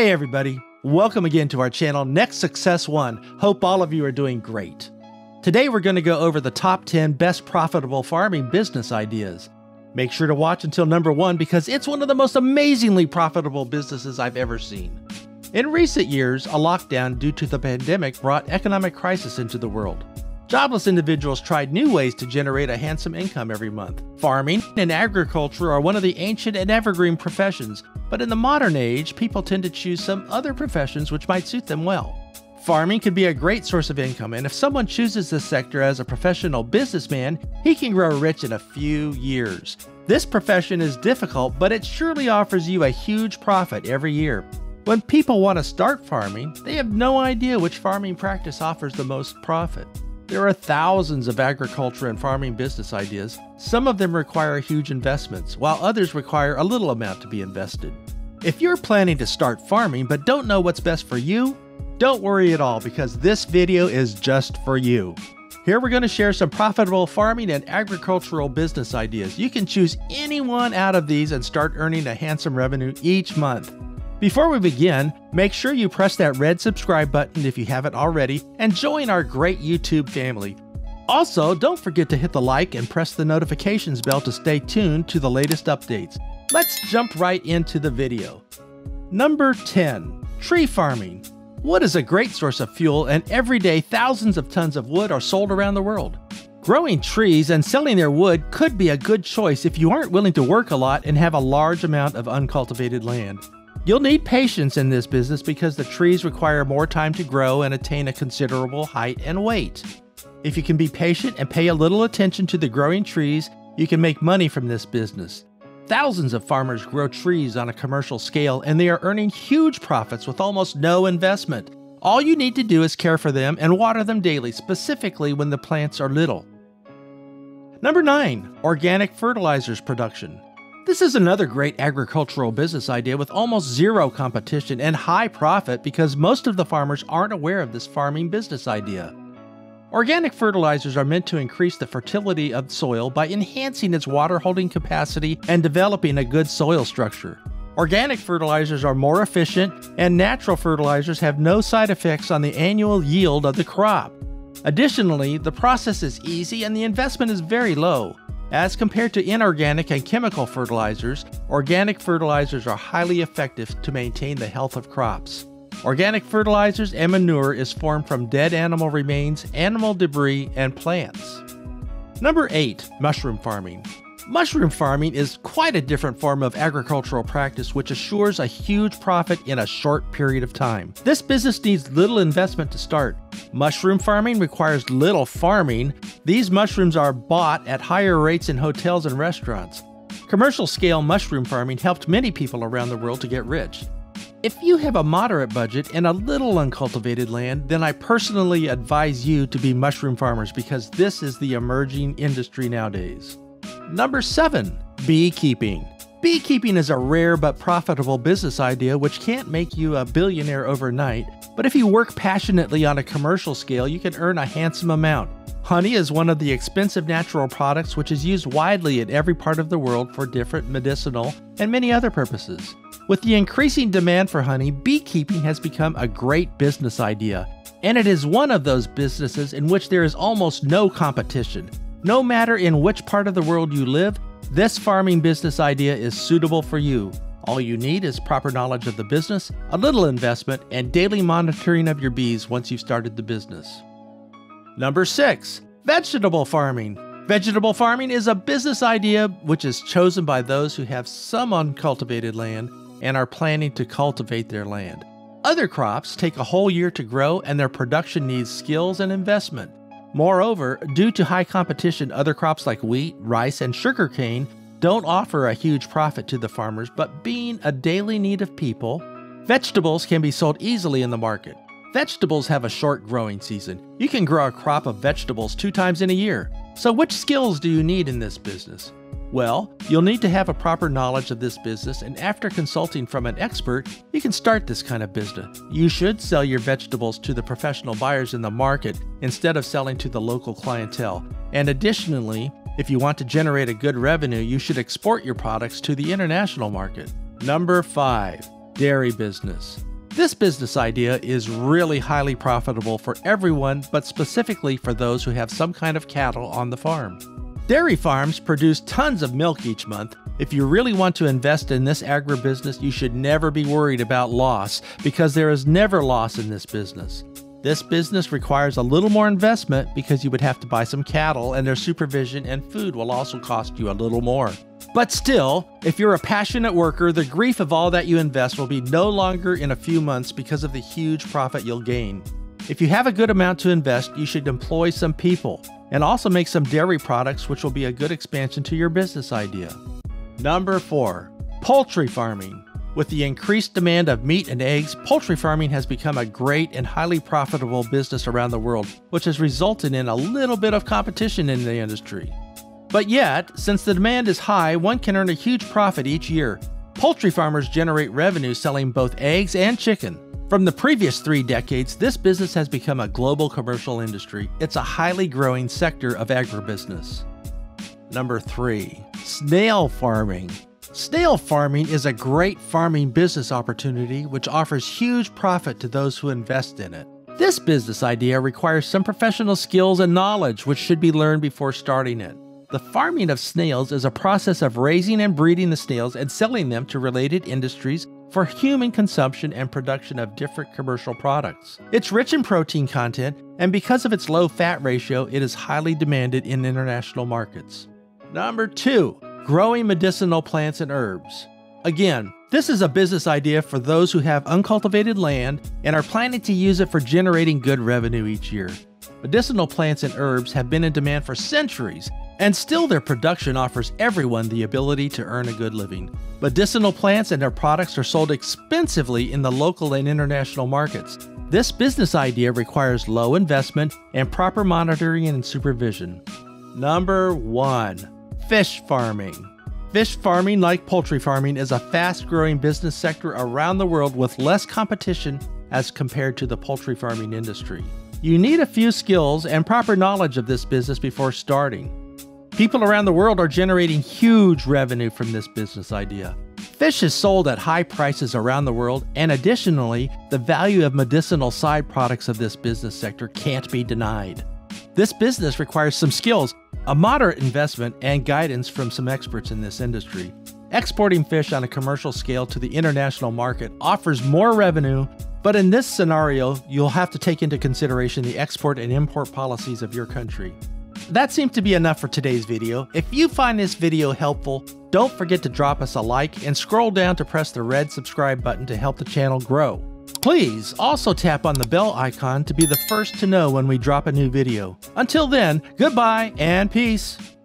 Hey everybody, welcome again to our channel, nextsuccessone. Hope all of you are doing great. Today we're going to go over the top 10 best profitable farming business ideas. Make sure to watch until number 1 because it's one of the most amazingly profitable businesses I've ever seen. In recent years, a lockdown due to the pandemic brought economic crisis into the world. Jobless individuals tried new ways to generate a handsome income every month. Farming and agriculture are one of the ancient and evergreen professions, but in the modern age, people tend to choose some other professions which might suit them well. Farming can be a great source of income, and if someone chooses this sector as a professional businessman, he can grow rich in a few years. This profession is difficult, but it surely offers you a huge profit every year. When people want to start farming, they have no idea which farming practice offers the most profit. There are thousands of agriculture and farming business ideas. Some of them require huge investments, while others require a little amount to be invested. If you're planning to start farming but don't know what's best for you, don't worry at all because this video is just for you. Here we're going to share some profitable farming and agricultural business ideas. You can choose any one out of these and start earning a handsome revenue each month. Before we begin, make sure you press that red subscribe button if you haven't already and join our great YouTube family. Also, don't forget to hit the like and press the notifications bell to stay tuned to the latest updates. Let's jump right into the video. Number 10. Tree farming. Wood is a great source of fuel, and every day thousands of tons of wood are sold around the world. Growing trees and selling their wood could be a good choice if you aren't willing to work a lot and have a large amount of uncultivated land. You'll need patience in this business because the trees require more time to grow and attain a considerable height and weight. If you can be patient and pay a little attention to the growing trees, you can make money from this business. Thousands of farmers grow trees on a commercial scale and they are earning huge profits with almost no investment. All you need to do is care for them and water them daily, specifically when the plants are little. Number 9. Organic fertilizers production. This is another great agricultural business idea with almost zero competition and high profit because most of the farmers aren't aware of this farming business idea. Organic fertilizers are meant to increase the fertility of soil by enhancing its water-holding capacity and developing a good soil structure. Organic fertilizers are more efficient, and natural fertilizers have no side effects on the annual yield of the crop. Additionally, the process is easy and the investment is very low. As compared to inorganic and chemical fertilizers, organic fertilizers are highly effective to maintain the health of crops. Organic fertilizers and manure is formed from dead animal remains, animal debris, and plants. Number 8. Mushroom farming. Mushroom farming is quite a different form of agricultural practice which assures a huge profit in a short period of time. This business needs little investment to start. Mushroom farming requires little farming. These mushrooms are bought at higher rates in hotels and restaurants. Commercial scale mushroom farming helped many people around the world to get rich. If you have a moderate budget and a little uncultivated land, then I personally advise you to be mushroom farmers because this is the emerging industry nowadays. Number 7. Beekeeping. Beekeeping is a rare but profitable business idea which can't make you a billionaire overnight, but if you work passionately on a commercial scale, you can earn a handsome amount. Honey is one of the expensive natural products which is used widely in every part of the world for different medicinal and many other purposes. With the increasing demand for honey, beekeeping has become a great business idea, and it is one of those businesses in which there is almost no competition. No matter in which part of the world you live, this farming business idea is suitable for you. All you need is proper knowledge of the business, a little investment, and daily monitoring of your bees once you've started the business. Number 6. Vegetable farming. Vegetable farming is a business idea which is chosen by those who have some uncultivated land and are planning to cultivate their land. Other crops take a whole year to grow and their production needs skills and investment. Moreover, due to high competition, other crops like wheat, rice, and sugarcane don't offer a huge profit to the farmers, but being a daily need of people, vegetables can be sold easily in the market. Vegetables have a short growing season. You can grow a crop of vegetables 2 times in a year. So which skills do you need in this business? Well, you'll need to have a proper knowledge of this business, and after consulting from an expert, you can start this kind of business. You should sell your vegetables to the professional buyers in the market instead of selling to the local clientele. And additionally, if you want to generate a good revenue, you should export your products to the international market. Number 5. Dairy business. This business idea is really highly profitable for everyone, but specifically for those who have some kind of cattle on the farm. Dairy farms produce tons of milk each month. If you really want to invest in this agribusiness, you should never be worried about loss, because there is never loss in this business. This business requires a little more investment because you would have to buy some cattle, and their supervision and food will also cost you a little more. But still, if you're a passionate worker, the grief of all that you invest will be no longer in a few months because of the huge profit you'll gain. If you have a good amount to invest, you should employ some people and also make some dairy products, which will be a good expansion to your business idea. Number 4, poultry farming. With the increased demand of meat and eggs, poultry farming has become a great and highly profitable business around the world, which has resulted in a little bit of competition in the industry. But yet, since the demand is high, one can earn a huge profit each year. Poultry farmers generate revenue selling both eggs and chicken. From the previous 3 decades, this business has become a global commercial industry. It's a highly growing sector of agribusiness. Number 3, snail farming. Snail farming is a great farming business opportunity which offers huge profit to those who invest in it. This business idea requires some professional skills and knowledge which should be learned before starting it. The farming of snails is a process of raising and breeding the snails and selling them to related industries for human consumption and production of different commercial products. It's rich in protein content, and because of its low fat ratio, it is highly demanded in international markets. Number 2, growing medicinal plants and herbs. Again, this is a business idea for those who have uncultivated land and are planning to use it for generating good revenue each year. Medicinal plants and herbs have been in demand for centuries, and still their production offers everyone the ability to earn a good living. Medicinal plants and their products are sold expensively in the local and international markets. This business idea requires low investment and proper monitoring and supervision. Number 1, fish farming. Fish farming, like poultry farming, is a fast-growing business sector around the world with less competition as compared to the poultry farming industry. You need a few skills and proper knowledge of this business before starting. People around the world are generating huge revenue from this business idea. Fish is sold at high prices around the world, and additionally, the value of medicinal side products of this business sector can't be denied. This business requires some skills, a moderate investment, and guidance from some experts in this industry. Exporting fish on a commercial scale to the international market offers more revenue, but in this scenario, you'll have to take into consideration the export and import policies of your country. That seems to be enough for today's video. If you find this video helpful, don't forget to drop us a like and scroll down to press the red subscribe button to help the channel grow. Please also tap on the bell icon to be the first to know when we drop a new video. Until then, goodbye and peace.